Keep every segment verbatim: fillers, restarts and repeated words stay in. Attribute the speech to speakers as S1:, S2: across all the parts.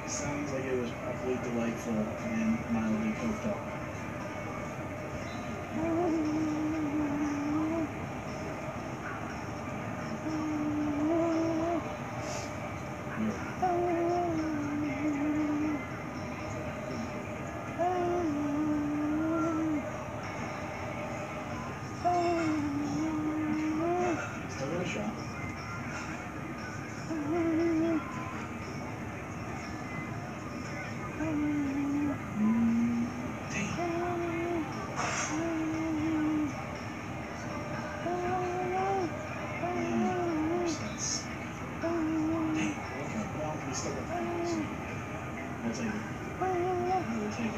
S1: Sounds like it was probably delightful and mildly coked up. Still got a shot. I'll take it. I will take it.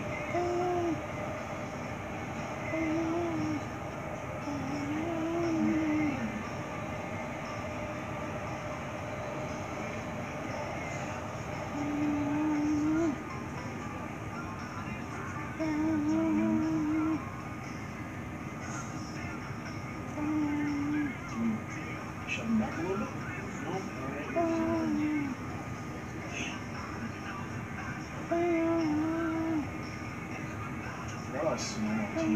S1: Shove him back a little bit? No? All right. What a small team.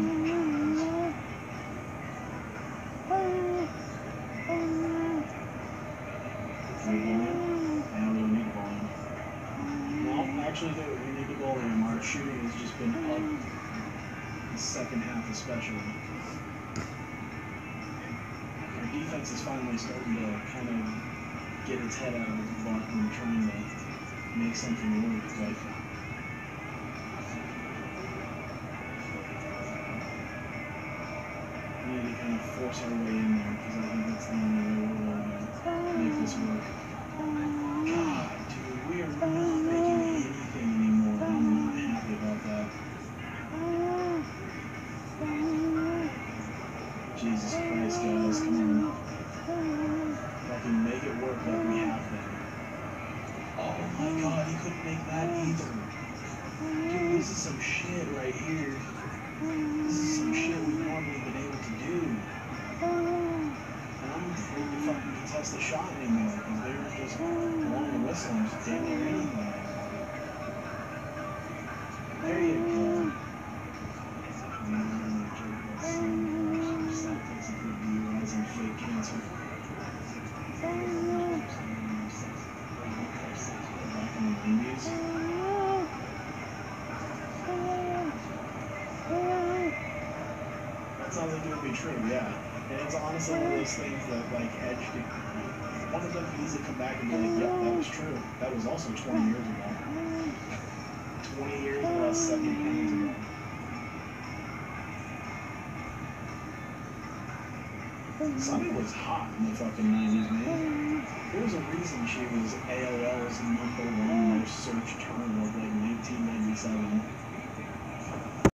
S1: Actually, we need to go over him. Our shooting has just been up the second half, especially. Our defense is finally starting to kind of get its head out of the butt and trying to make something work. Like, we need to kind of force our way in there because I think that's the only way we're going to make this work. God, dude, we are not making anything anymore. I'm not happy about that. Jesus Christ, guys, come on. Fucking make it work like we have been. Oh my God, he couldn't make that either. Dude, this is some shit right here. This is some shit we've normally been able to do. And I'm afraid to fucking contest the shot anymore because they're just blowing the whistle and just damn near anything. There you go. That takes a good view as in fake cancer. Back in the nineties. That sounds like it would be true, yeah. And it's honestly one of those things that, like, Edge could, one of them could easily come back and be like, yep, that was true. That was also twenty years ago. twenty years and about seventy pounds ago. Sunny was hot in the fucking nineties, man. There was a reason she was A O